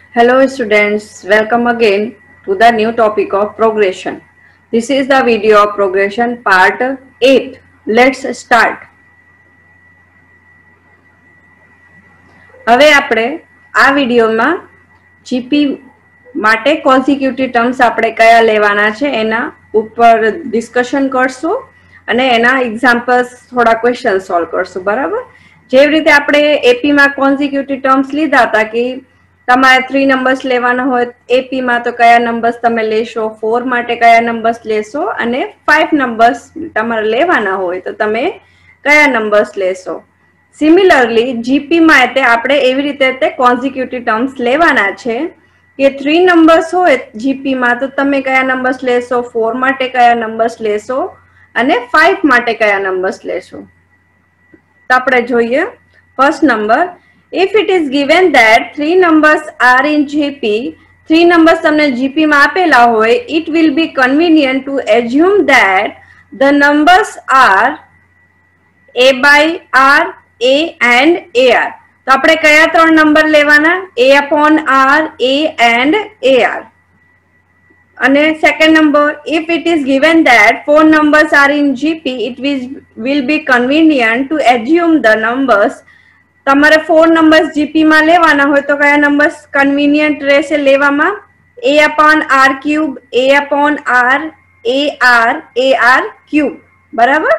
Hello students, welcome again to the new topic of progression. This is the video of progression part 8. Let's start. હવે આપણે આ વિડિયોમાં GP માટે કોન્સિક્યુટિવ terms આપણે કયા લેવાના છે એના ઉપર ડિસ્કશન કરશું અને એના એક્ઝામ્પલ્સ થોડા ક્વેશ્ચન સોલ્વ કરશું. બરાબર, જેવી રીતે આપણે એપીમાં કોન્સિક્યુટિવ ટર્મ્સ લીધા હતા કે તમારે 3 નંબર્સ લેવાના હોય એપીમાં તો કયા નંબર્સ તમે લેશો, 4 માટે કયા નંબર્સ લેશો અને 5 નંબર્સ તમારે લેવાના હોય તો તમે કયા નંબર્સ લેશો. સિમિલરલી જીપીમાં આપણે એવી રીતે કોન્સિક્યુટિવ ટર્મ્સ લેવાના છે કે 3 નંબર્સ હોય જીપીમાં તો તમે કયા નંબર્સ લેશો, 4 માટે કયા નંબર્સ લેશો અને 5 માટે કયા નંબર્સ લેશો. તો આપણે જોઈએ first number. If it is given that 3 numbers are in GP, 3 numbers તમને GP માં આપેલા હોય, it will be convenient to assume that the numbers are A by R, A and AR. તો આપણે કયા ત્રણ નંબર લેવાના? A upon R, A and AR. અને second number, if it is given that 4 numbers are in GP, it will be convenient to assume the numbers. તમારે 4 numbers GP માં લેવાના હોય તો કયા નંબર્સ કન્વીનિયન્ટ રહેશે લેવામાં? A upon R cube, A upon R, AR, AR cube. બરાબર.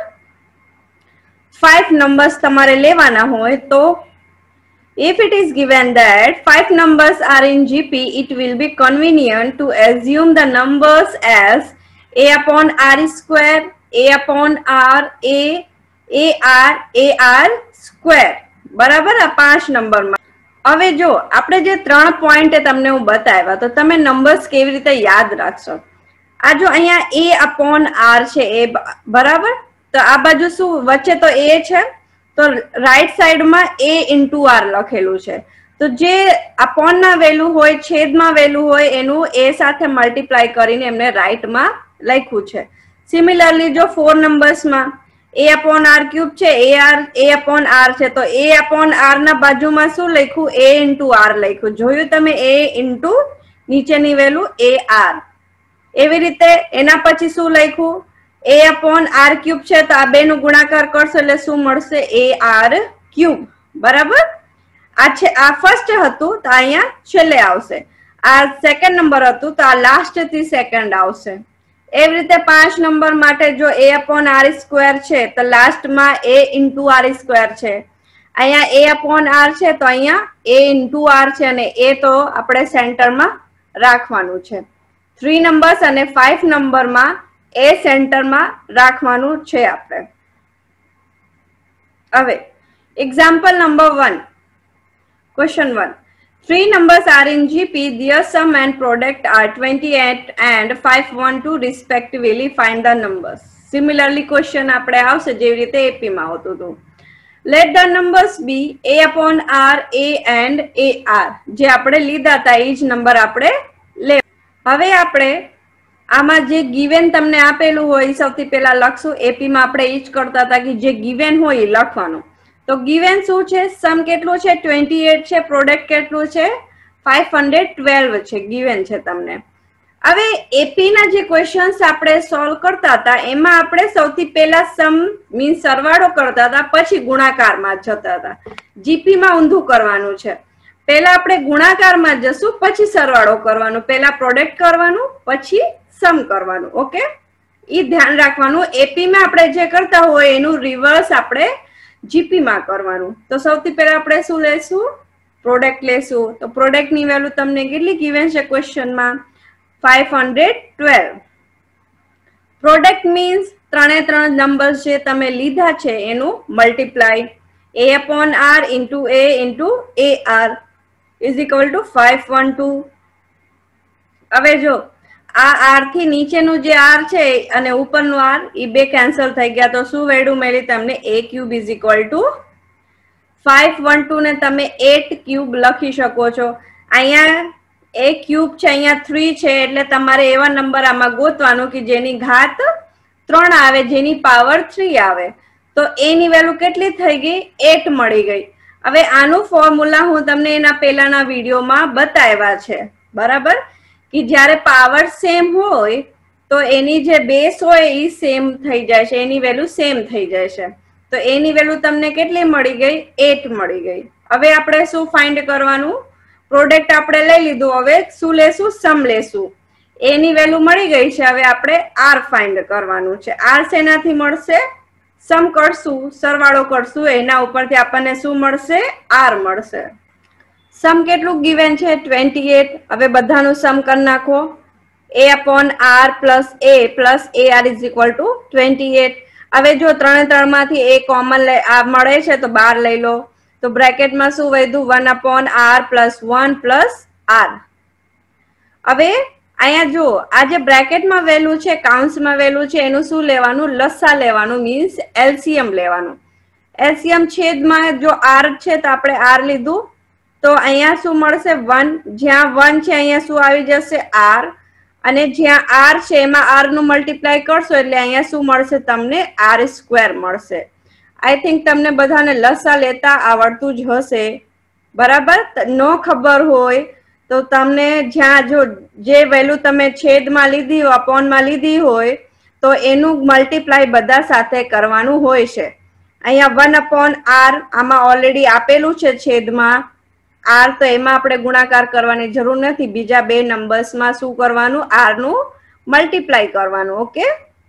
5 numbers તમારે લેવાના હોય તો if it is given that 5 numbers are in GP, it will be convenient to assume the numbers as A upon R square, A upon R, AR, AR square. બરાબર. આ 5 નંબરમાં હવે જો આપણે જે 3 પોઈન્ટ તમને હું બતાવ્યા તો તમે નંબર્સ કેવી રીતે યાદ રાખશો? આ જો અહીંયા A upon R છે, એ બરાબર. તો આ બાજુ શું વચ્ચે તો A છે, તો રાઈટ સાઈડમાં A into R લખેલું છે. તો જે અપોન ના વેલ્યુ હોય, છેદમાં વેલ્યુ હોય એનું A સાથે મલ્ટીપ્લાય કરીને એમને રાઈટમાં લખ્યું છે. સિમિલરલી જો 4 નંબર્સમાં A upon R cube છે, A upon R છે, તો A upon R ના બાજુમાં શું લખ્યું? A into R લખ્યું. જોયું તમે? A into નીચેની વેલ્યુ AR. એવી રીતે એના પછી શું લખ્યું? A upon R cube છે, તો આ બે નું ગુણાકાર કરશો એટલે શું મળશે? AR cube. બરાબર. આ છે, આ ફર્સ્ટ હતું તો અહીંયા છેલ્લે આવશે. આ સેકન્ડ નંબર હતું તો આ લાસ્ટ થી સેકન્ડ આવશે. એવી રીતે 5 નંબર માટે જો A upon R સ્ક્વેર છે તો લાસ્ટમાં A into R સ્ક્વેર છે. અહીંયા A upon R છે તો અહીંયા A into R છે અને A તો આપણે સેન્ટરમાં રાખવાનું છે. 3 નંબર્સ અને 5 નંબરમાં A સેન્ટરમાં રાખવાનું છે આપણે. હવે example number 1. Question 1. 3 numbers are in GP, their sum and product are 28 and 512 respectively. Find the numbers. Similarly question આપણે આવશે જેવી રીતે AP માં આવતું હતું. Let the numbers be A upon R, A and AR. જે આપણે લીધા હતા એ જ નંબર આપણે લે. હવે આપણે આમાં જે given તમને આપેલું હોય સૌથી પહેલા લખશું. AP માં આપણે એ જ કરતા હતા કે જે given હોય એ લખવાનું. તો given શું છે? સમ કેટલું છે? 28 છે. પ્રોડક્ટ કેટલું છે? 512 છે. given છે તમને. હવે એપી ના જે ક્વેશ્ચન્સ આપણે સોલ્વ કરતા હતા એમાં આપણે સૌથી પહેલા સમ મીન્સ સરવાળો કરતા હતા, પછી ગુણાકારમાં જતા હતા. જીપી માં ઊંધું કરવાનું છે. પહેલા આપણે ગુણાકારમાં જશું, પછી સરવાળો કરવાનું. પહેલા પ્રોડક્ટ કરવાનું, પછી સમ કરવાનું. ઓકે, એ ધ્યાન રાખવાનું. એપી માં આપણે જે કરતા હોય એનું રિવર્સ આપણે જીપી માં કરવાનું. તો સૌથી પહેલા આપણે શું લેશું? પ્રોડક્ટ લેશું. તો પ્રોડક્ટ ની વેલ્યુ તમને કેટલી given છે ક્વેશ્ચનમાં? 512. પ્રોડક્ટ મીન્સ 3 નંબર્સ જે તમે લીધા છે એનું multiply. A upon R into A into AR is equal to 512. હવે જો આ R થી નીચેનું જે R છે અને ઉપરનું R એ બે કેન્સલ થઈ ગયા તો શું વેલ્યુ મળી તમને? A cube is equal to 512 ને તમે 8 ક્યુબ લખી શકો છો. અહીંયા A ક્યુબ છે, અહીંયા 3 છે, એટલે તમારે એવા નંબર આમાં ગોતવાનું કે જેની ઘાત 3 આવે, જેની પાવર 3 આવે. તો A ની વેલ્યુ કેટલી થઈ ગઈ? 8 મળી ગઈ. હવે આનું ફોર્મ્યુલા હું તમને એના પહેલાના વિડીયોમાં બતાવ્યા છે, બરાબર, કે જ્યારે પાવર સેમ હોય તો એની જે બેસ હોય એ સેમ થઈ જાય છે, એની વેલ્યુ સેમ થઈ જાય છે. તો એની વેલ્યુ તમને કેટલી મળી ગઈ? 8 મળી ગઈ. હવે આપણે શું ફાઇન્ડ કરવાનું? પ્રોડક્ટ આપણે લઈ લીધું, હવે શું લેશું? સમ લેશું. એની વેલ્યુ મળી ગઈ છે, હવે આપણે આર ફાઇન્ડ કરવાનું છે. આર શેનાથી મળશે? સમ કરશું, સરવાળો કરશું, એના ઉપરથી આપણને શું મળશે? આર મળશે. સમ કેટલું ગિવન છે? 28. હવે બધાનું સમ કરી નાખો. a upon r plus a is equal to 28. હવે જો 3 માંથી a કોમન મળે છે તો 12 લઈ લો. તો બ્રેકેટમાં શું વધ્યું? 1 upon r plus 1 plus r. હવે અહીંયા જો આ જે બ્રેકેટમાં વેલ્યુ છે, કાઉન્સમાં વેલ્યુ છે, એનું શું લેવાનું? લસા લેવાનું, મીન્સ એલસીએમ લેવાનું. એલસીએમ છેદમાં જો આર છે તો આપણે આર લીધું, તો અહીંયા શું મળશે? 1. જ્યાં 1 છે અહીંયા શું આવી જશે? આર. અને જ્યાં આર છે એમાં આર નું મલ્ટીપ્લાય કરશો એટલે અહીંયા શું મળશે? તમને આર સ્ક્વેર મળશે. આઈ થિંક તમને બધાને લસા લેતા આવડતું જ હશે, બરાબર. ન ખબર હોય તો તમને જ્યાં જો જે વેલ્યુ તમે છેદમાં લીધી હોય, અપોનમાં લીધી હોય, તો એનું મલ્ટીપ્લાય બધા સાથે કરવાનું હોય છે. અહીંયા 1 upon r આમાં ઓલરેડી આપેલું છે છેદમાં આર, તો એમાં આપણે ગુણાકાર કરવાની જરૂર નથી. બીજા બે નંબર્સમાં શું કરવાનું? આર નું મલ્ટીપ્લાય કરવાનું. ઓકે,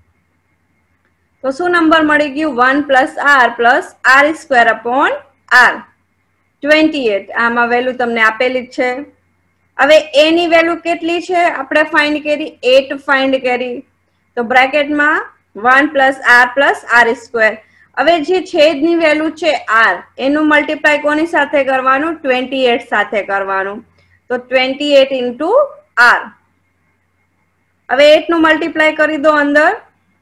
તો શું નંબર મળી ગયું? 1 plus r square upon r 28. આમાં વેલ્યુ તમને આપેલી જ છે. હવે a ની વેલ્યુ કેટલી છે આપણે ફાઇન્ડ કરી? 8 ફાઇન્ડ કરી. તો બ્રેકેટમાં 1 plus r square. હવે જે છેદની વેલ્યુ છે r, એનું મલ્ટીપ્લાય કોની સાથે કરવાનું? 28 સાથે કરવાનું. તો 28 into r. હવે 8 નું મલ્ટીપ્લાય કરી દો અંદર.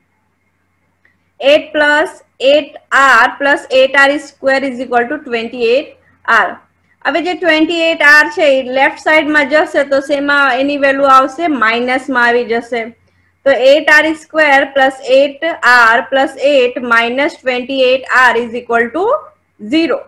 8 plus 8r plus 8r square is equal to 28r. હવે જે 28r છે એ લેફ્ટ સાઈડમાં જશે તો શેમાં એની વેલ્યુ આવશે? માઇનસમાં આવી જશે. તો 8r square plus 8r plus 8 minus 28r is equal to 0.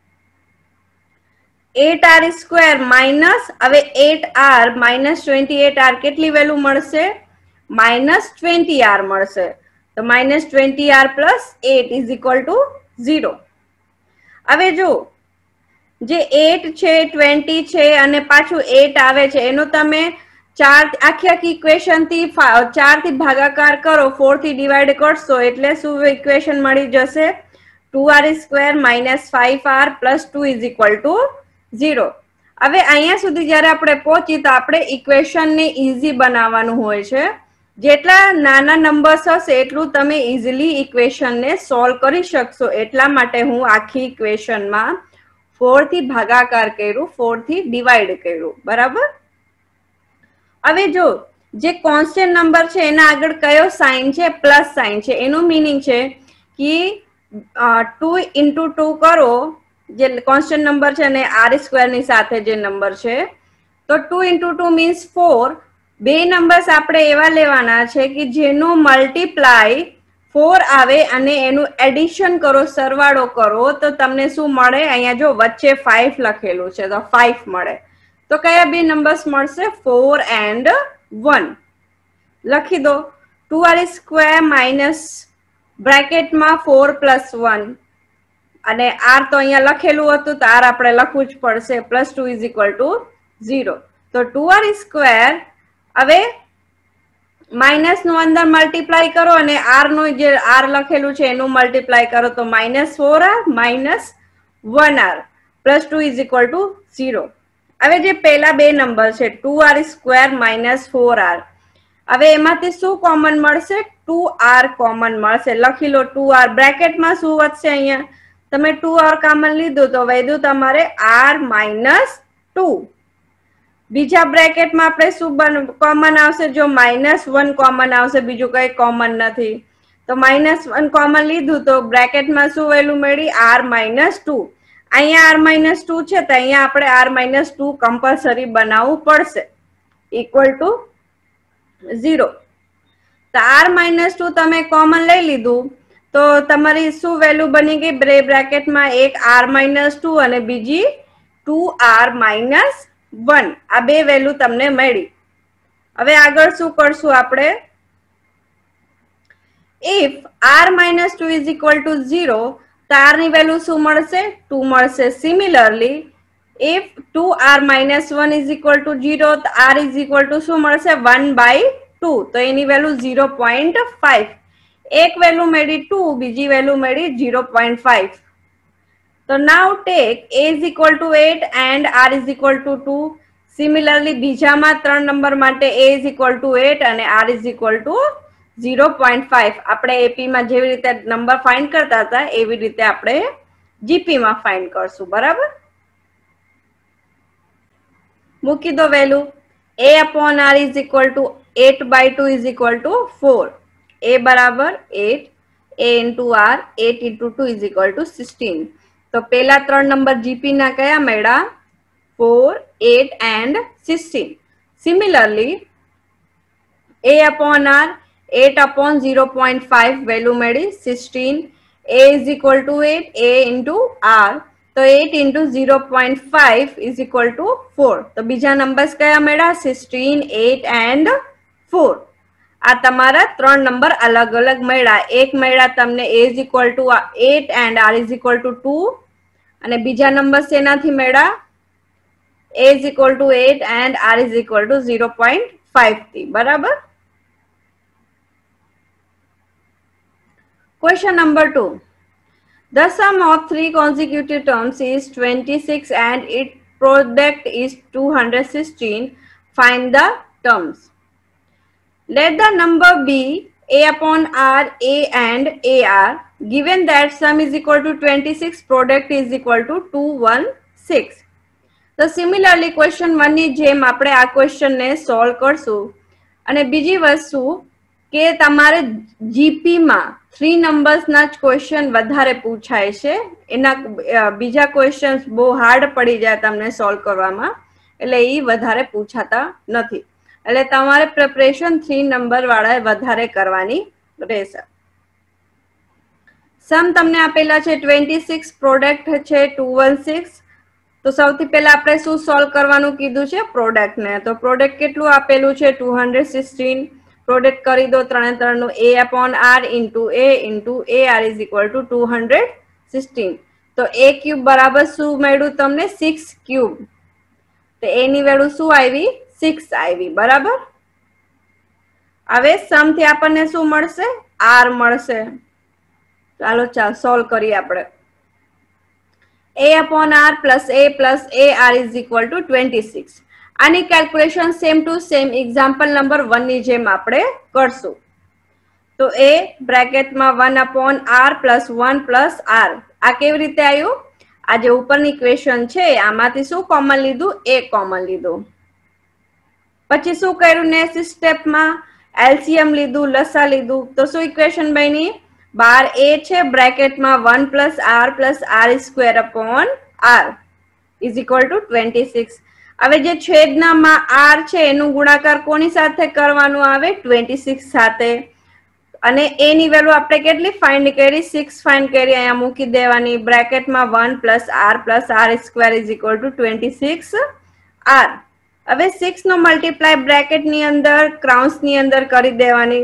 8r square minus, હવે 8r minus 28r કેટલી વેલ્યુ મળશે? minus 20r મળશે. તો minus 20r plus 8 is equal to 0. હવે જો જે 8 છે, 20 છે અને પાછું 8 આવે છે, એનો તમે આખી ઇક્વેશન થી 4 થી ભાગાકાર કરો, 4 થી ડિવાઈડ કરશો એટલે શું ઇક્વેશન મળી જશે? 2r square minus 5r plus 2 is equal to 0. હવે અહીંયા સુધી જ્યારે આપણે પહોંચી તો આપણે ઇક્વેશનને ઈઝી બનાવવાનું હોય છે. જેટલા નાના નંબર્સ હશે એટલું તમે ઈઝીલી ઇક્વેશનને સોલ્વ કરી શકશો. એટલા માટે હું આખી ઇક્વેશનમાં 4 થી ભાગાકાર કર્યું, 4 થી ડિવાઈડ કર્યું, બરાબર. હવે જો જે કોન્સ્ટન્ટ નંબર છે એના આગળ કયો સાઇન છે? પ્લસ સાઇન છે. એનું મિનિંગ છે કે 2 into 2 કરો, જે કોન્સ્ટન્ટ નંબર છે અને આર સ્ક્વેર ની સાથે જે નંબર છે, તો 2 into 2 મીન્સ 4. બે નંબર્સ આપણે એવા લેવાના છે કે જેનું મલ્ટીપ્લાય 4 આવે અને એનું એડિશન કરો, સરવાળો કરો, તો તમને શું મળે? અહીંયા જો વચ્ચે 5 લખેલું છે તો 5 મળે. તો કયા બે નંબર્સ મળશે? 4 and 1. લખી દો. 2r square minus બ્રેકેટમાં 4 plus 1 અને r તો અહીંયા લખેલું હતું તો r આપણે લખવું જ પડશે, plus 2 is equal to 0. તો 2r square, હવે માઇનસ નું અંદર મલ્ટીપ્લાય કરો અને r નું જે r લખેલું છે એનું મલ્ટીપ્લાય કરો, તો -4r minus 1r plus 2 is equal to 0. હવે જે પહેલા બે નંબર છે 2r square minus 4r, હવે એમાંથી શું કોમન મળશે? 2r કોમન મળશે. લખી લો 2r. બ્રેકેટમાં શું વધશે? અહીંયા તમે 2r કોમન લીધું તો વધ્યું તમારે r minus 2. બીજા બ્રેકેટમાં આપણે શું કોમન આવશે? જો -1 કોમન આવશે, બીજું કઈ કોમન નથી. તો -1 કોમન લીધું તો બ્રેકેટમાં શું વેલ્યુ મળી? r minus 2. અહીંયા r minus 2 છે તો અહીંયા આપણે r minus 2 કમ્પલસરી બનાવવું પડશે, ઇક્વલ ટુ 0. તો r minus 2 તમે કોમન લઈ લીધું તો તમારી શું વેલ્યુ બની ગઈ? બ્રેકેટમાં એક r-2 અને બીજી 2r-1. આ બે વેલ્યુ તમને મળી. હવે આગળ શું કરશું આપણે? If r-2 is equal to 0, તો r ની વેલ્યુ શું મળશે? 2 મળશે. Similarly if 2r-1 is equal to 0, તો r is equal to શું મળશે? 1/2. તો એની વેલ્યુ 0.5. એક વેલ્યુ મળી 2, બીજી વેલ્યુ મળી 0.5. તો now take a is equal to 8 and r is equal to 2. Similarly બીજામાં 3 નંબર માટે a is equal to 8 અને r is equal to 0.5. આપણે એપી માં જેવી રીતે નંબર ફાઇન્ડ કરતા હતા એવી રીતે આપણે જીપી માં ફાઇન્ડ કરશું. બરાબર? મૂકી દો value. a upon r is equal to 8/2 is equal to 4. a બરાબર 8, a into r, 8 into 2 is equal to 16. તો પેલા 3 નંબર જીપી ના કયા મળ્યા? 4, 8 and 16. Similarly, a upon r, 8 upon 0.5 value મળી 16. a is equal to 8, a into r. તો 8 into 0.5 is equal to 4. તો બીજા નંબર્સ કયા મળ્યા? 16, 8 and 4. આ તમારા 3 નંબર અલગ અલગ મળ્યા. એક મળ્યા તમને a is equal to 8 and r is equal to 2. અને બીજા નંબર શેનાથી મળ્યા? a is equal to 8 and r is equal to 0.5 થી. બરાબર? Question number 2. The sum of 3 consecutive terms is 26 and its product is 216. Find the terms. Let the number be a upon r, a and ar. Given that sum is equal to 26, product is equal to 216. તો similarly question 1 ની જેમ આપણે આ question ને solve કરશું. અને બીજી વસ્તુ કે તમારે જીપી માં 3 નંબર્સ ના જ ક્વેશ્ચન વધારે પૂછાય છે. એના બીજા ક્વેશ્ચન્સ બહુ હાર્ડ પડી જાય તમને સોલ્વ કરવામાં, એટલે એ વધારે પૂછાતા નથી. એટલે તમારે પ્રિપરેશન 3 નંબર વાળા વધારે કરવાની રહેશે. સમ તમને આપેલા છે 26, પ્રોડક્ટ છે 216. તો સૌથી પહેલા આપણે શું સોલ્વ કરવાનું કીધું છે? પ્રોડક્ટ ને. તો પ્રોડક્ટ કેટલું આપેલું છે? 216. પ્રોડક્ટ કરી દો 3 નું. a upon r into a ar is equal to 216. તો a ક્યુબ બરાબર શું મળ્યું તમને? 6 ક્યુબ. તો a ની વેલ્યુ શું આવી? 6 આવી. બરાબર? હવે સમ થી આપણને શું મળશે? r મળશે. ચાલો સોલ્વ કરીએ આપણે. a upon r plus ar is equal to 26. આની calculation same to same example number 1 ની જેમ આપણે કરશું. તો a બ્રેકેટમાં 1 upon r plus 1 plus r. આ કેવી રીતે આવ્યું? આ જે ઉપરની ઇક્વેશન છે આમાંથી શું કોમન લીધું? a કોમન લીધું. પછી શું કર્યું? નેક્સ્ટ સ્ટેપમાં એલસીએમ લીધું, લસા લીધું. તો શું ઇક્વેશન બની? બાર a છે બ્રેકેટમાં 1 plus r square upon r is equal to 26. હવે જે છેદનામાં r છે એનું ગુણાકાર કોની સાથે કરવાનું આવે? 26 સાથે. અને a ની વેલ્યુ આપણે કેટલી ફાઇન્ડ કરી? 6 ફાઇન્ડ કરી. અહીંયા મૂકી દેવાની. બ્રેકેટમાં 1 plus r square is equal to 26r. હવે 6 નો મલ્ટીપ્લાય બ્રેકેટ ની અંદર ક્રાઉન્સ ની અંદર કરી દેવાની.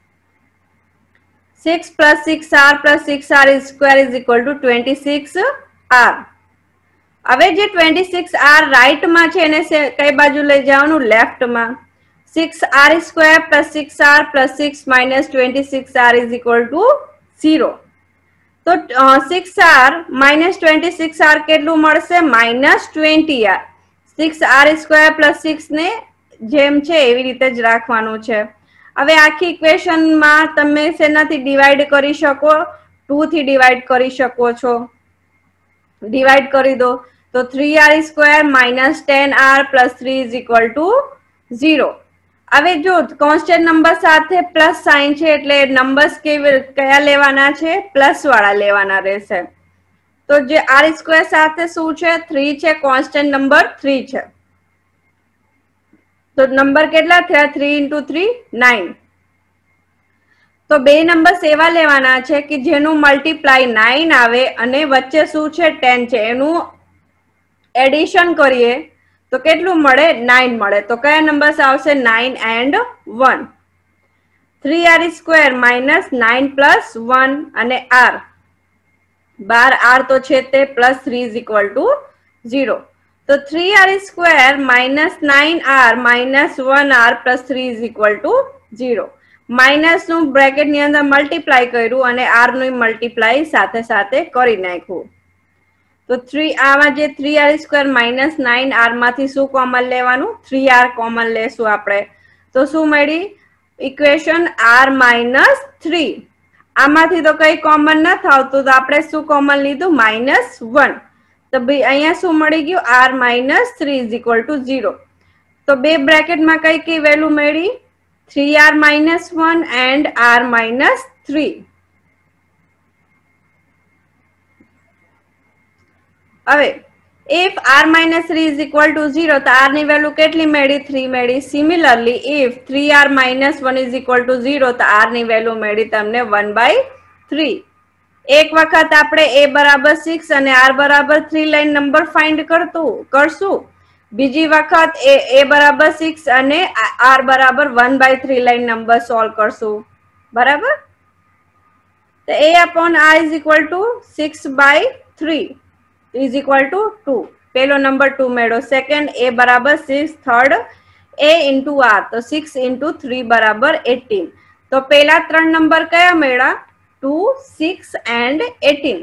6 plus 6r square is equal to 26r. હવે જે 26r રાઈટ માં છે એને કઈ બાજુ લઈ જવાનું? લેફ્ટ માં. 6r square plus 6r plus 6 minus 26r is equal to 0. તો 6r minus 26r કેટલું મળશે? -20r. 6r square plus 6 ને જેમ છે એવી રીતે જ રાખવાનું છે. હવે આખી ઇક્વેશન માં તમે શેનાથી ડિવાઈડ કરી શકો? 2 થી ડિવાઈડ કરી શકો છો. ડિવાઈડ કરી દો તો 3r square minus 10r plus 3 is equal to 0. હવે જો કોન્સ્ટન્ટ નંબર સાથે પ્લસ સાઇન છે એટલે નંબર્સ કયા લેવાના છે? પ્લસ વાળા લેવાના રહેશે. તો જે r સ્ક્વેર સાથે શું છે? 3 છે. કોન્સ્ટન્ટ નંબર 3 છે. તો નંબર કેટલા થયા? 3 into 3 9. તો બે નંબર્સ એવા લેવાના છે કે જેનું મલ્ટીપ્લાય 9 આવે અને વચ્ચે શું છે 10 છે, એનું એડિશન કરીએ તો કેટલું મળે 9 મળે. તો કયા નંબર્સ આવશે 9 and 1. 3r square minus 9 plus 1 અને r 12 r તો છે તે પ્લસ 3 ઇઝ ઇક્વલ ટુ 0. તો 3r square minus 9r minus 1r plus 3 is equal to 0. Minus નું બ્રેકેટ ની અંદર મલ્ટીપ્લાય કર્યું અને r નું મલ્ટીપ્લાય સાથે સાથે કરી નાખ્યું. તો આમાં જે 3r સ્ક્વેર માઇનસ 9r માંથી શું કોમન લેવાનું, 3r કોમન લેશું આપણે. તો શું મળી ઇક્વેશન r માઇનસ 3. આમાંથી તો કઈ કોમન નથી આવતું તો આપણે શું કોમન લીધું -1. તો અહીંયા શું મળી ગયું r minus 3 is equal to 0. તો બે બ્રેકેટમાં કઈ વેલ્યુ મળી 3r minus 1 and r minus 3. હવે if r minus 3 is equal to 0 તો r ની વેલ્યુ કેટલી મળી 3 મળી. Similarly if 3r minus 1 is equal to 0 તો r ની વેલ્યુ મળી તમને 1/3. એક વખત આપણે a બરાબર 6 અને r બરાબર 3 લાઈન નંબર ફાઇન્ડ કરશું. બીજી વખત a બરાબર 6 અને r બરાબર 1/3 લાઈન નંબર સોલ્વ કરશું. બરાબર. તો a upon r is equal to 6/3 is equal to 2. પેલો નંબર 2 મેળો. સેકન્ડ a બરાબર 6. થર્ડ a into r તો 6 into 3 બરાબર 18. તો પેલા ત્રણ નંબર કયા મેળા 2, 6 and 18.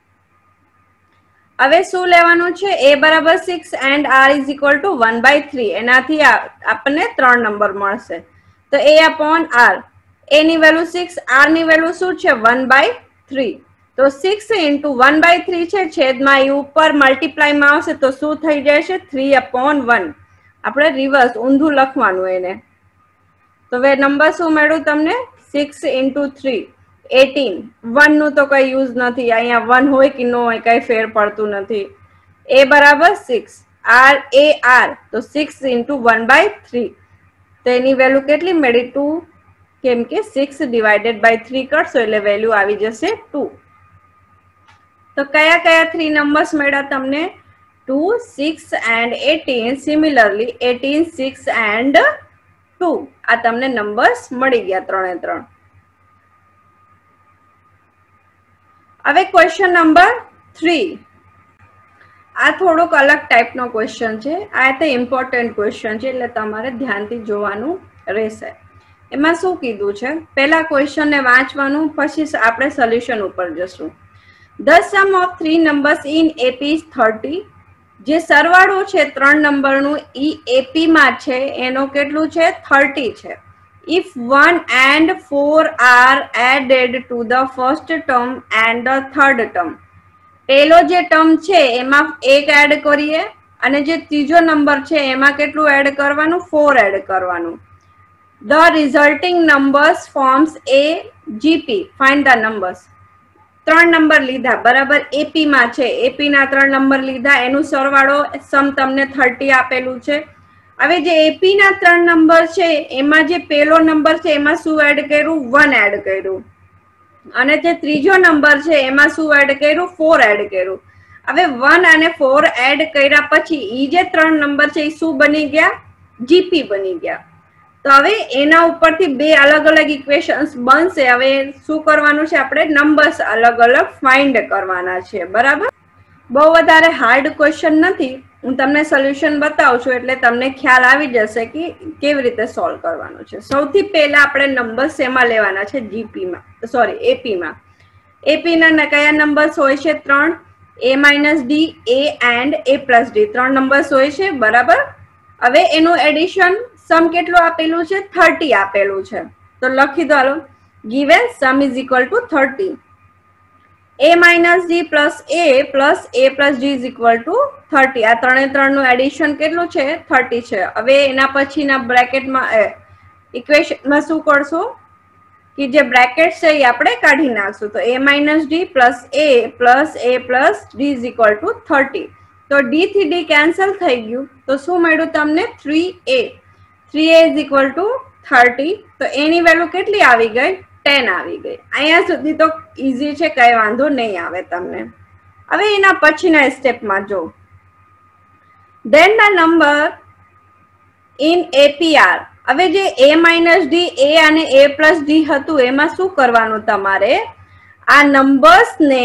હવે શું લેવાનું છે a બરાબર 6 and r is equal to 1/3. એનાથી આપણને 3 નંબર મળશે. તો a upon r, a ની વેલ્યુ 6, r ની વેલ્યુ શું છે 1/3. તો 6 into 1/3 છે છેદમાં એ ઉપર મલ્ટીપ્લાયમાં આવશે તો શું થઈ જશે 3/1. આપણે રિવર્સ ઊંધું લખવાનું એને. તો હવે નંબર શું મળ્યું તમને 6 into 3 18. 1 નું તો કઈ યુઝ નથી, અહીંયા 1 હોય કે ન હોય કઈ ફેર પડતું નથી. a બરાબર 6, r a r તો 6 into 1/3. તો એની વેલ્યુ કેટલી મળી 2. કેમ કે 6 ડિવાઇડેડ બાય 3 કરશો એટલે વેલ્યુ આવી જશે 2. તો કયા કયા 3 નંબર્સ મળ્યા તમને 2, 6 and 18. સિમિલરલી 18, 6 and 2 આ તમને નંબર્સ મળી ગયા 3 3. હવે ક્વેશ્ચન નંબર 3. આ થોડોક અલગ ટાઈપનો ક્વેશ્ચન છે. આ તો ઇમ્પોર્ટન્ટ ક્વેશ્ચન છે એટલે તમારે ધ્યાનથી જોવાનું રહેશે. એમાં શું કીધું છે પહેલા ક્વેશ્ચનને વાંચવાનું પછી આપણે સોલ્યુશન ઉપર જશું. The sum of 3 numbers in AP is 30. જે સરવાળો છે 3 નંબરનું ઈ AP માં છે એનો કેટલું છે 30 છે. If 1 and 4 are added to the first term and the third term. પહેલો જે ટર્મ છે એમાં 1 એડ કરીએ અને જે ત્રીજો નંબર છે એમાં કેટલું એડ કરવાનું 4 એડ કરવાનું. The resulting numbers forms a GP. Find the numbers. 3 number લીધા બરાબર AP માં છે, AP ના 3 નંબર લીધા એનું સરવાળો સમ તમને 30 આપેલું છે. હવે જે AP ના 3 નંબર છે એમાં જે પહેલો નંબર છે એમાં શું એડ કર્યું 1 એડ કર્યું અને જે ત્રીજો નંબર છે એમાં શું એડ કર્યું 4 એડ કર્યું. હવે 1 અને 4 એડ કર્યા પછી ઈ જે 3 નંબર છે એ શું બની ગયા GP બની ગયા. તો હવે એના ઉપરથી બે અલગ અલગ ઇક્વેશન્સ બનશે. હવે શું કરવાનું છે આપણે નંબર્સ અલગ અલગ ફાઇન્ડ કરવાના છે. બરાબર. બહુ વધારે હાર્ડ ક્વેશ્ચન નથી, હું તમને સોલ્યુશન બતાવું છું એટલે તમને ખ્યાલ આવી જશે કે કેવી રીતે સોલ્વ કરવાનું છે. સૌથી પહેલા આપણે નંબર્સ એમાં લેવાના છે જીપીમાં, સોરી એપીમાં. એપીના કયા નંબર્સ હોય છે 3, a minus d, a and a plus d 3 numbers હોય છે. બરાબર. હવે એનું એડિશન સમ કેટલું આપેલું છે 30 આપેલું છે. તો લખી દો હાલો given sum is equal to 30. a minus d plus a plus d is equal to 30. આ 3 નું એડિશન કેટલું છે 30 છે. હવે એના પછીના બ્રેકેટમાં ઇક્વેશનમાં શું કરશું કે જે બ્રેકેટ છે એ આપણે કાઢી નાખશું. તો a minus d plus a plus d is equal to 30. તો d થી d કેન્સલ થઈ ગયું તો શું મળ્યું તમને 3a. 3a is equal to 30. તો એની વેલ્યુ કેટલી આવી ગઈ 10 આવી ગઈ. અહીંયા સુધી તો ઈઝી છે, કઈ વાંધો નહીં આવે તમને. હવે એના પછીના સ્ટેપમાં જો, then the number in APR. હવે જે a માઇનસ ડી, એ અને a પ્લસ ડી હતું એમાં શું કરવાનું તમારે, આ નંબર્સ ને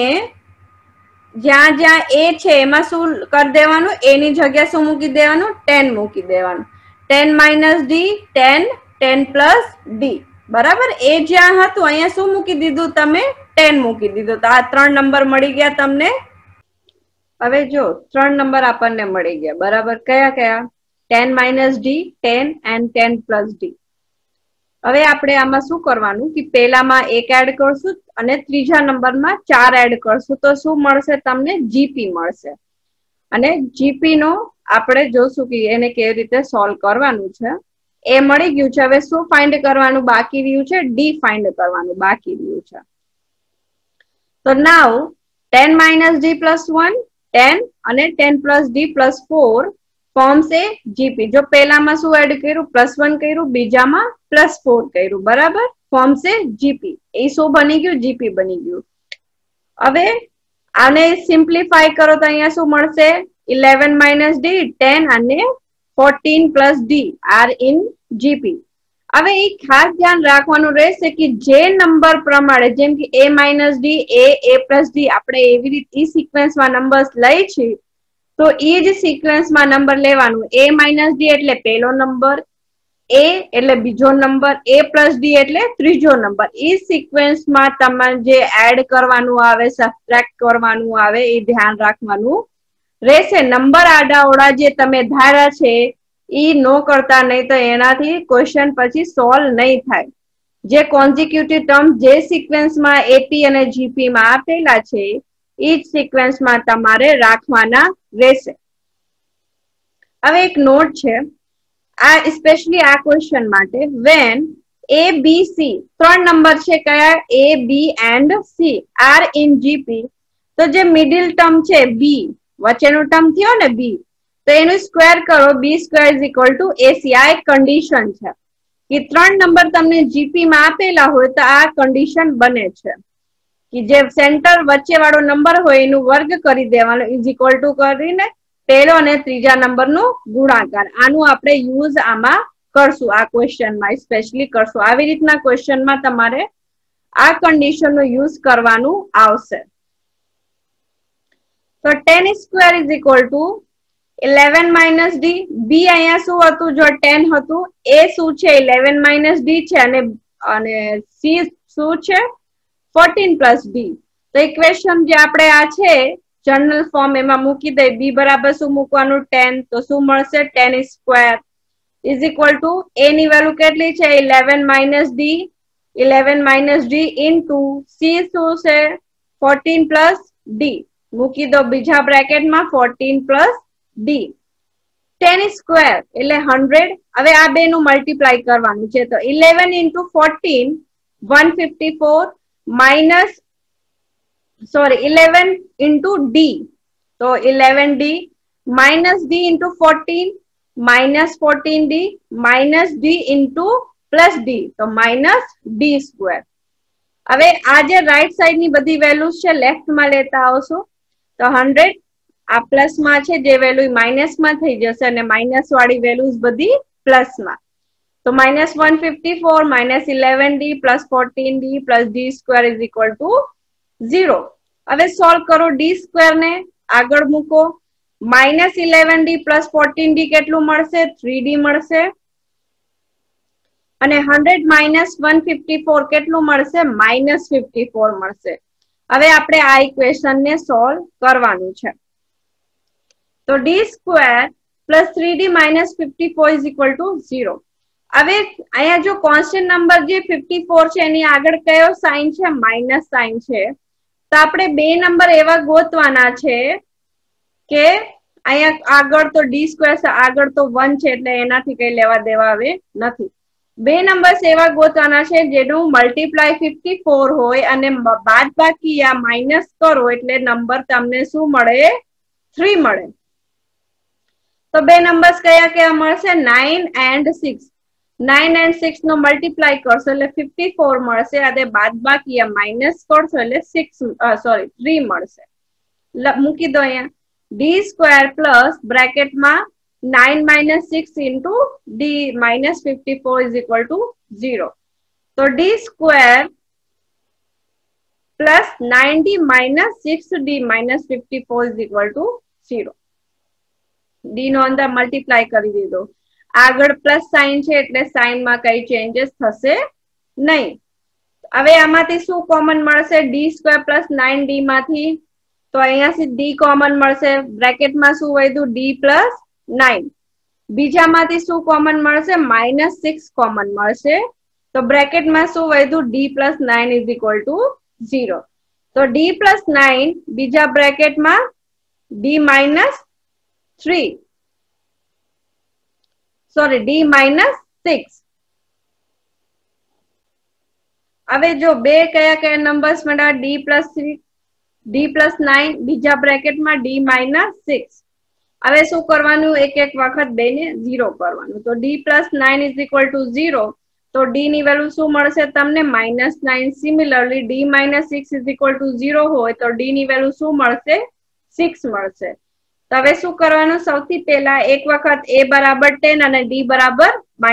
જ્યાં જ્યાં એ છે એમાં શું કરી દેવાનું, એની જગ્યા શું મૂકી દેવાનું, 10 મૂકી દેવાનું. 10 માઇનસ ડી, 10, 10 પ્લસ ડી, બરાબર. એ જ્યાં હતું અહીંયા શું મૂકી દીધું તમે, 10 મૂકી દીધું. તો આ 3 નંબર મળી ગયા તમને. હવે જો 3 નંબર આપણને મળી ગયા, બરાબર. કયા કયા, 10 minus d, 10 and 10 plus d. હવે આપણે આમાં શું કરવાનું કે પહેલામાં 1 એડ કરશું અને ત્રીજા નંબરમાં 4 એડ કરશું તો શું મળશે તમને, જીપી મળશે. અને જીપી નો આપણે જોશું કે એને કેવી રીતે સોલ્વ કરવાનું છે. એ મળી ગયું છે. હવે શું ફાઇન્ડ કરવાનું બાકી રહ્યું છે, ડી ફાઇન્ડ કરવાનું બાકી રહ્યું છે. તો નાઉ 10 માઇનસ ડી પ્લસ 1, 10 અને 10 plus d plus 4 forms a GP. જો પહેલામાં શું એડ કર્યું, +1 કર્યું, બીજામાં +4 કર્યું, બરાબર. Forms a GP. એ શું બની ગયું, જીપી બની ગયું. હવે આને સિમ્પ્લિફાય કરો તો અહીંયા શું મળશે, 11 માઇનસ ડી, 10 અને 14 plus d are in GP. હવે એ ખાસ ધ્યાન રાખવાનું રહેશે કે જે નંબર પ્રમાણે, જેમ કે a minus d, a plus d, આપણે એવી રીતે ઈ સિક્વન્સમાં નંબર્સ લઈ છીએ તો એ જ સિક્વન્સમાં નંબર લેવાનું. a માઇનસ ડી એટલે પહેલો નંબર, a એટલે બીજો નંબર, a પ્લસ ડી એટલે ત્રીજો નંબર. એ સિક્વન્સમાં તમારે જે એડ કરવાનું આવે, સબટ્રેક્ટ કરવાનું આવે, એ ધ્યાન રાખવાનું રહેશે. નંબર આડાઓડા જે તમે ધાર્યા છે એ નો કરતા, નહીં તો એનાથી ક્વેશ્ચન પછી સોલ્વ નહીં થાય. જે કોન્ઝિક્યુટિવ ટર્મ જે સિક્વન્સમાં એપી અને જીપી માં આપેલા છે એ જ સિક્વન્સમાં તમારે રાખવાના રહેશે. હવે એક નોટ છે આ, સ્પેશિયલી આ ક્વેશ્ચન માટે. When a b c 3 number છે, કયા, a b and c are in GP. તો જે મિડિલ ટર્મ છે b, વચ્ચેનું ટર્મ થયો ને b, તો એનું સ્ક્વેર કરો, b square is equal to ac. આ એક કન્ડિશન છે કે 3 નંબર તમને જીપી માં આપેલા હોય તો આ કન્ડિશન બને છે કે જે સેન્ટર વચ્ચે વાળો નંબર હોય એનું વર્ગ કરી દેવાનો, ઇઝ ઇક્વલ ટુ કરીને પહેલો અને ત્રીજા નંબરનો ગુણાકાર. આનું આપણે યુઝ આમાં કરશું, આ ક્વેશ્ચનમાં સ્પેશિયલી કરશું. આવી રીતના ક્વેશ્ચનમાં તમારે આ કન્ડિશનનો યુઝ કરવાનું આવશે. તો 10 square is equal to 11 minus d. B અહીંયા શું હતું, જો 10 હતું, એ શું છે 11 માઇનસ ડી છે, અને સી શું છે 14 પ્લસ ડી. તો ઇક્વેશન જે આપણે આ છે જનરલ ફોર્મ એમાં મૂકી દઈ. બી બરાબર શું મૂકવાનું, 10. તો શું મળશે, 10 square is equal to a ની વેલ્યુ કેટલી છે 11 minus d, 11 minus d into c શું છે 14 પ્લસ ડી. મૂકી દો બીજા બ્રેકેટમાં 14 પ્લસ ડી. 10 સ્ક્વેર એટલે 100. હવે આ બે નું મલ્ટીપ્લાય કરવાનું છે તો 11 into 14 154 minus 11 into D. So 11D minus D into 14 minus 14D minus D into plus D. So minus D square. હવે આ જે રાઈટ સાઈડ ની બધી વેલ્યુઝ છે લેફ્ટ માં લેતા આવશો તો 100 આ પ્લસ માં છે, જે વેલ્યુ માઇનસ માં થઈ જશે અને માઇનસ વાળી વેલ્યુઝ બધી પ્લસ માં. તો minus 154 minus 11D plus 14D plus D square is equal to 0. હવે સોલ્વ કરો, ડી સ્ક્વેર ને આગળ મૂકો, માઇનસ 11D પ્લસ 14D કેટલું મળશે, 3D મળશે, અને 100 માઇનસ 154 કેટલું મળશે, માઇનસ 54 મળશે. હવે આપણે આ ઇક્વેશન ને સોલ્વ કરવાનું છે. તો d square plus 3D minus 54 is equal to 0. હવે અહીંયા જો કોન્સ્ટન્ટ નંબર જે 54 છે એની આગળ કયો સાઇન છે, માઇનસ સાઇન છે. તો આપણે બે નંબર એવા ગોતવાના છે કે અહીંયા આગળ તો ડી સ્ક્વેર આગળ તો 1 છે એટલે એનાથી કઈ લેવા દેવા હવે નથી. બે નંબર એવા ગોતવાના છે જેનું મલ્ટીપ્લાય 54 હોય અને બાદ બાકી યા માઇનસ કરો એટલે નંબર તમને શું મળે, 3 મળે. તો બે નંબર્સ કયા કયા મળશે, 9 and 6. 9 and 6 નો મલ્ટીપ્લાય કરશો એટલે 54 મળશે અને બાદબાકી આ માઇનસ કરશો એટલે 3 મળશે. મૂકી દો અહીંયા d સ્ક્વેર પ્લસ બ્રેકેટમાં 9 minus 6 into d minus 54 is equal to 0. So d square plus 9d minus 6d minus 54 is equal to 0. d નો અંદર મલ્ટીપ્લાય કરી દીધો. આગળ પ્લસ સાઇન છે એટલે સાઇન માં કઈ ચેન્જીસ થશે નહીં. હવે આમાંથી શું કોમન મળશે? d સ્ક્વેર પ્લસ 9d માંથી તો અહીંયાથી d કોમન મળશે. બ્રેકેટમાં શું વધ્યું? d plus 9. બીજામાંથી શું કોમન મળશે? -6 કોમન મળશે. તો બ્રેકેટમાં શું વધ્યું? d plus 9 is equal to 0. તો d પ્લસ 9 બીજા બ્રેકેટમાં d minus 3 sorry d minus 6. હવે જો બે કયા કયા નંબર્સ મળ્યા? d પ્લસ 3 d પ્લસ 9 બીજા બ્રેકેટમાં d માઇનસ 6. હવે શું કરવાનું? એક એક વખત બે ને 0 કરવાનું. તો d plus 9 is equal to 0. તો d ની વેલ્યુ શું મળશે તમને? -9. Similarly d minus 6 is equal to 0 હોય તો d ની વેલ્યુ શું મળશે? 6 મળશે. તો હવે શું કરવાનું? સૌથી પહેલા એક વખત a બરાબર 10 અને d બરાબર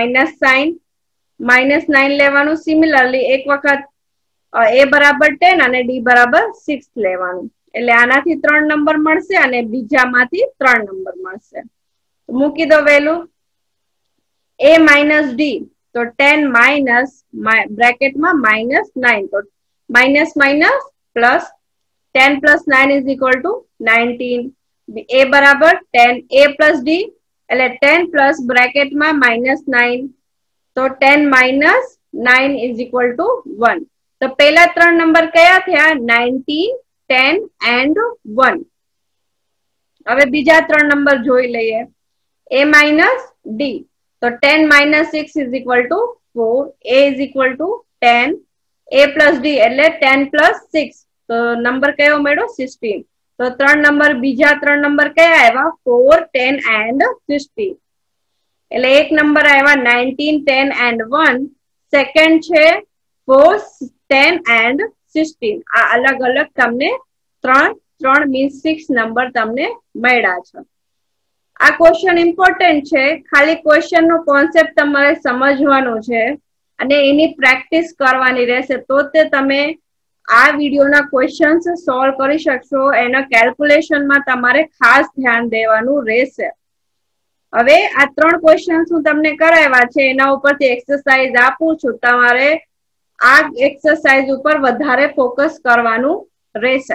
-9 લેવાનું. સિમિલરલી એક વખત a બરાબર 10 અને d બરાબર 6 લેવાનું. એટલે આનાથી 3 નંબર મળશે અને બીજામાંથી 3 નંબર મળશે. મૂકી દો વેલ્યુ a માઇનસ d. તો 10 માઇનસ બ્રેકેટમાં -9. તો minus minus plus 10 plus 9 is equal to 19. a બરાબર 10 a પ્લસ d એટલે 10 પ્લસ બ્રેકેટમાં -9. તો 10 માઇનસ 9 ઇઝ ઇક્વલ ટુ 1. તો પહેલા 3 નંબર કયા થયા? 19, 10 and 1. હવે બીજા 3 નંબર જોઈ લઈએ. a minus d. તો 10 minus 6 is equal to 4. a is equal to 10. a plus d એટલે 10 plus 6. તો નંબર કયો મળ્યો? 16. તો 3 નંબર બીજા 3 નંબર કયા આવ્યા? 4, 10 and 16. એટલે એક નંબર આવ્યા 19, 10 and 1. સેકન્ડ છે 4, 10 and 16. આ અલગ અલગ તમને 3 મીન્સ 6 નંબર તમને મળ્યા છે. આ ક્વેશ્ચન ઇમ્પોર્ટન્ટ છે. ખાલી ક્વેશ્ચન નો કોન્સેપ્ટ તમારે સમજવાનો છે અને એની પ્રેક્ટિસ કરવાની રહેશે તો તે તમે આ વિડીયોના ક્વેશ્ચન્સ સોલ્વ કરી શકશો. એના કેલ્ક્યુલેશનમાં તમારે ખાસ ધ્યાન દેવાનું રહેશે. હવે આ 3 ક્વેશ્ચન્સ હું તમને કરાવ્યા છે એના ઉપરથી એક્સરસાઇઝ આપું છું. તમારે આ એક્સરસાઇઝ ઉપર વધારે ફોકસ કરવાનું રહેશે.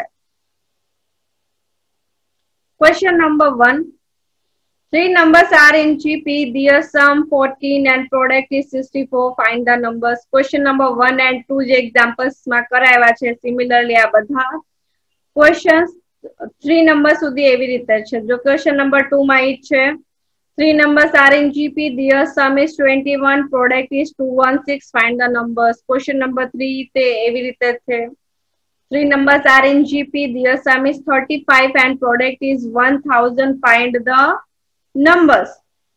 Question number 1. 3 numbers are in GP. Their sum 14 and product is 64. Find the numbers. Question number 1 and 2 જે examples માં કરાવ્યા છે. Similarly આ બધા questions 3 numbers સુધી એવી રીતે છે. જો question number 2 માં ઈ છે 3 numbers are in GP. Their sum is 21. Product is 216. Find the numbers. Question number 3 તે એવી રીતે છે. 3 numbers are in GP. Their sum is 35 and product is 1000. Find the numbers.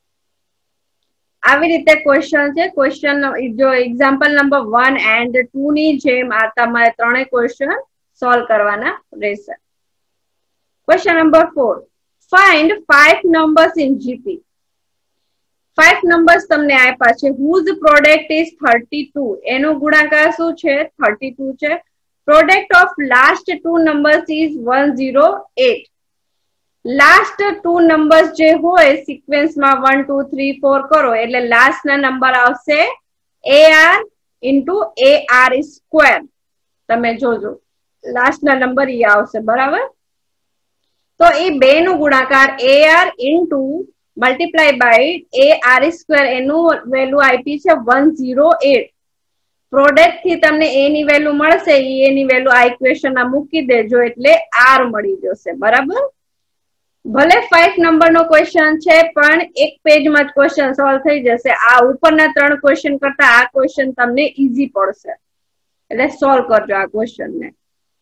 આવી રીતે ક્વેશ્ચન છે. ક્વેશ્ચન જો એક્ઝામ્પલ નંબર 1 and 2 ની જેમ આ તમારે ત્રણે ક્વેશ્ચન સોલ્વ કરવાના રહેશે. Question number 4. Find 5 numbers in GP. 5 numbers તમને આપ્યા છે. whose product is 32. એનો ગુણાકાર શું છે? 32 છે. Product of last 2 numbers is 108. Last 2 numbers જે હોય સિક્વેન્સ માં 1 2 3 4 કરો એટલે લાસ્ટ ના નંબર આવશે AR into AR square. તમે જોજો લાસ્ટ ના નંબર ઈ આવશે. બરાબર? તો એ બે નું ગુણાકાર AR into multiply by AR square એનું વેલ્યુ આપી છે 108. પ્રોડક્ટ થી તમને a ની વેલ્યુ મળશે. એ ની વેલ્યુ આ ઇક્વેશન માં મૂકી દેજો એટલે r મળી જશે. બરાબર? ભલે 5 નંબર નો ક્વેશ્ચન છે પણ એક પેજ માં જ ક્વેશ્ચન સોલ્વ થઈ જશે. આ ઉપરના 3 ક્વેશ્ચન કરતા આ ક્વેશ્ચન તમને ઈઝી પડશે એટલે સોલ્વ કરજો આ ક્વેશ્ચન ને.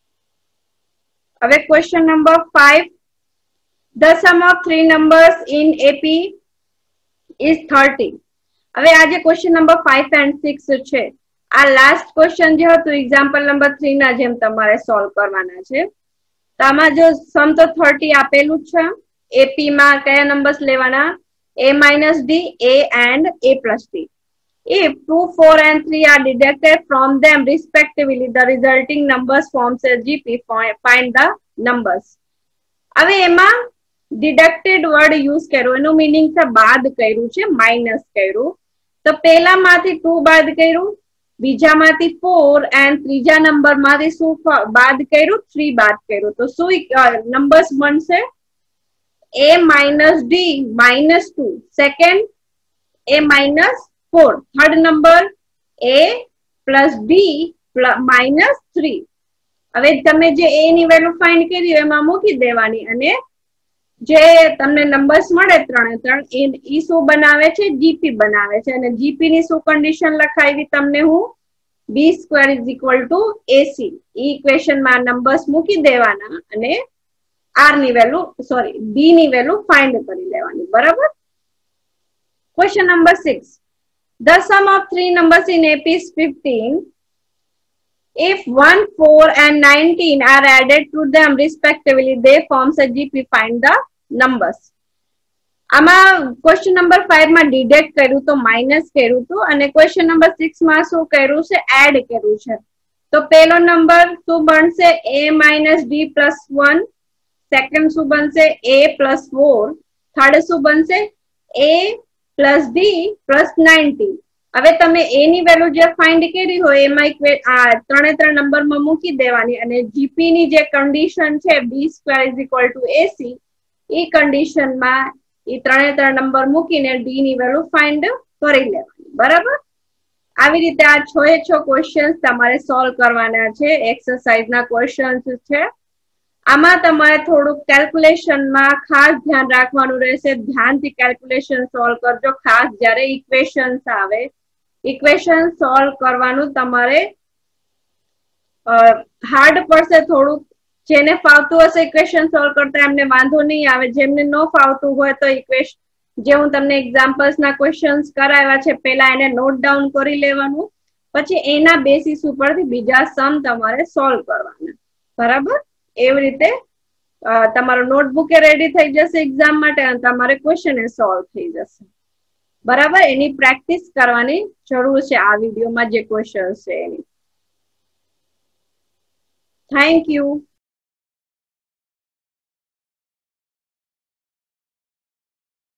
હવે question number 5. The sum of 3 numbers in AP is 30. હવે આ જે ક્વેશ્ચન નંબર 5 એન્ડ 6 છે, આ લાસ્ટ ક્વેશ્ચન જે હતું એક્ઝામ્પલ નંબર 3 ના જેમ તમારે સોલ્વ કરવાના છે. તો આમાં જો સમ તો 30 આપેલું જ છે. એપી માં કયા નંબર્સ લેવાના? a minus d, a and a plus d. If 2, 4 and 3 are deducted from them respectively, the resulting numbers forms a GP. Find the numbers. હવે એમાં ડિડક્ટેડ વર્ડ યુઝ કર્યો, એનું મીનિંગ છે બાદ કર્યું છે, માઇનસ કર્યું. તો પહેલામાંથી 2 બાદ કર્યું, બીજામાંથી 4 and ત્રીજા નંબરમાંથી શું બાદ કર્યું? 3 બાદ કર્યું. તો શું નંબર્સ બનશે? a minus d minus 2, second a minus 4, third number a plus b minus 3. હવે તમે જે a ની વેલ્યુ ફાઇન્ડ કરી એમાં મૂકી દેવાની અને જે તમને નંબર્સ મળે 3 એ શું બનાવે છે? જીપી બનાવે છે. અને જીપી ની શું કન્ડિશન લખાવી તમને હું? b square is equal to ac. ઈ ઇક્વેશન માં નંબર્સ મૂકી દેવાના અને આર ની વેલ્યુ બી ની વેલ્યુ ફાઇન્ડ કરી લેવાની. બરાબર. Question number 6. The sum of 3 numbers in AP is 15. If 1, 4 and 19 are added to them respectively, they forms a GP. Find the numbers. આમાં ક્વેશ્ચન નંબર 5 માં ડિડક્ટ કર્યું તો માઇનસ કર્યું હતું અને ક્વેશ્ચન નંબર 6 માં શું કર્યું છે? એડ કર્યું છે. તો પહેલો નંબર શું બનશે? a minus d plus 1. Second શું બનશે? a plus 4. થર્ડ શું બનશે? a plus d plus 19. હવે તમે a ની વેલ્યુ જે ફાઇન્ડ કરી હોય એમાં ત્રણે ત્રણ નંબરમાં મૂકી દેવાની અને જીપી ની જે કન્ડિશન છે b square is equal to ac, એ કન્ડિશનમાં એ ત્રણે ત્રણ નંબર મૂકીને d ની વેલ્યુ ફાઇન્ડ કરી લેવાની. બરાબર. આવી રીતે આ 6 ક્વેશ્ચન્સ તમારે સોલ્વ કરવાના છે. એક્સરસાઇઝ ના ક્વેશ્ચન્સ છે. આમાં તમારે થોડુંક કેલ્ક્યુલેશનમાં ખાસ ધ્યાન રાખવાનું રહેશે. ધ્યાનથી કેલ્ક્યુલેશન સોલ્વ કરજો. ખાસ જ્યારે ઇક્વેશન્સ આવે, ઇક્વેશન સોલ્વ કરવાનું તમારે હાર્ડ પડશે થોડુંક. જેને ફાવતું હશે ઇક્વેશન સોલ્વ કરતા એમને વાંધો નહીં આવે. જેમને ન ફાવતું હોય તો ઇક્વેશન જે હું તમને એક્ઝામ્પલ્સ ના ક્વેશ્ચન્સ કરાવ્યા છે પહેલા એને નોટ ડાઉન કરી લેવાનું, પછી એના બેસિસ ઉપરથી બીજા સમ તમારે સોલ્વ કરવાના. બરાબર. એવી રીતે તમારું નોટબુક એ રેડી થઈ જશે એક્ઝામ માટે અને તમારે ક્વેશ્ચન એ સોલ્વ થઈ જશે. બરાબર. એની પ્રેક્ટિસ કરવાની જરૂર છે આ વિડીયોમાં જે ક્વેશ્ચન છે એની. Thank you.